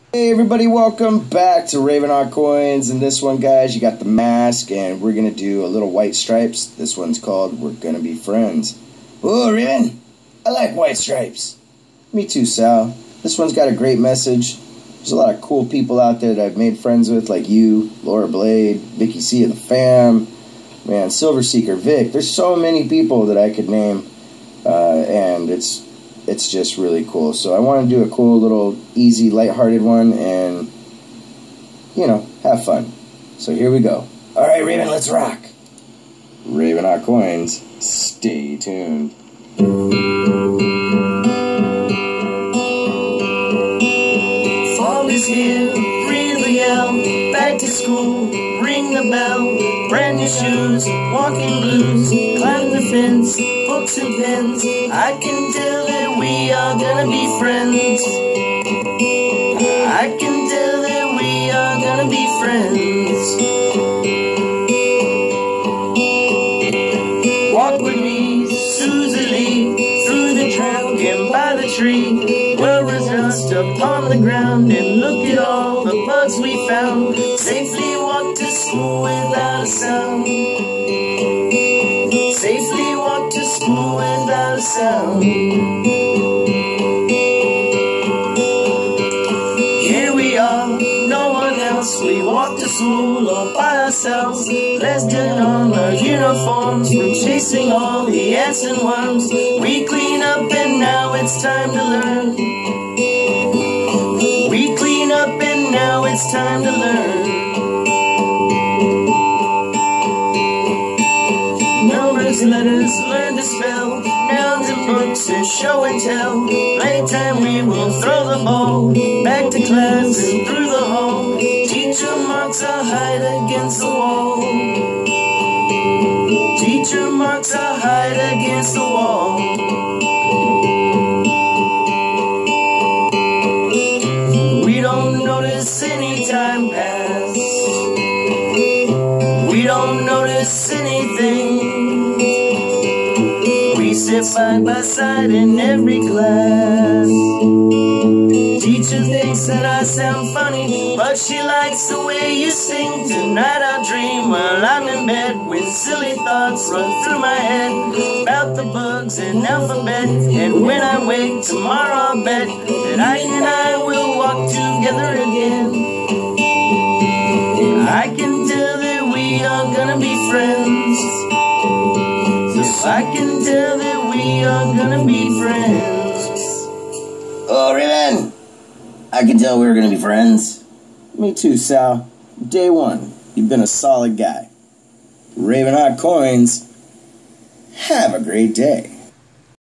Hey everybody, welcome back to RavenHawk Coins. And this one, guys, you got the mask, and we're gonna do a little White Stripes. This one's called We're Gonna Be Friends. Oh, Raven, I like White Stripes. Me too, Sal. This one's got a great message. There's a lot of cool people out there that I've made friends with, like you, Laura Blade, Vicky C of the Fam, man, Silver Seeker, Vic. There's so many people that I could name, and it's just really cool. So I want to do a cool little easy lighthearted one and, you know, have fun. So here we go. Alright, Raven, let's rock. RavenHawk Coins, stay tuned. Fall is here, ring the yell, back to school, ring the bell, brand new shoes, walking blues, climb the fence, books and pens, I can tell that we are gonna be friends. I can tell that we are gonna be friends. Walk with me, Susie, through the trunk and by the tree, where was dust upon the ground, and look at all the bugs we found. Safely walk to school without a sound. Safely walk to school without a sound. Here we are, no one else. We walk to school all by ourselves, less than on our uniforms from chasing all the ants and worms. We clean up and now it's time to learn. We clean up and now it's time to learn. Numbers, letters, learn to spell, nouns and books and show and tell. Playtime we will throw the ball, back to class and through the hall. Teacher marks our height against the wall. Teacher marks our height against the wall. We don't notice any time pass. We don't notice anything. We sit side by side in every class. Teacher thinks that I sound funny, but she likes the way you sing. Tonight I'll dream while I'm in bed, with silly thoughts run through my head about the bugs and alphabet. And when I wake tomorrow, I'll bet that I will walk together again. I can tell that we are gonna be friends. Yes, I can tell that we are gonna be friends. Oh, Raven, I can tell we were gonna be friends. Me too, Sal. Day one, you've been a solid guy. RavenHawk Coins, have a great day.